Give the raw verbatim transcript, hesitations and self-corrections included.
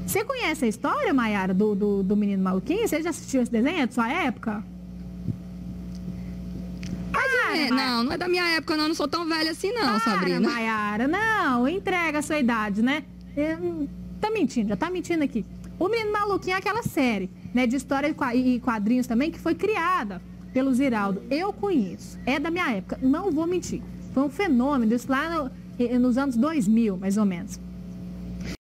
Você conhece a história, Maiara, do, do, do Menino Maluquinho? Você já assistiu esse desenho? É da sua época? Ah, é, não, não é da minha época, não. Não sou tão velha assim, não, Para, Sabrina. Maiara, não. Entrega a sua idade, né? É, tá mentindo, já tá mentindo aqui. O Menino Maluquinho é aquela série, né, de história e quadrinhos também, que foi criada pelo Ziraldo. Eu conheço. É da minha época. Não vou mentir. Foi um fenômeno, isso lá no, nos anos dois mil, mais ou menos.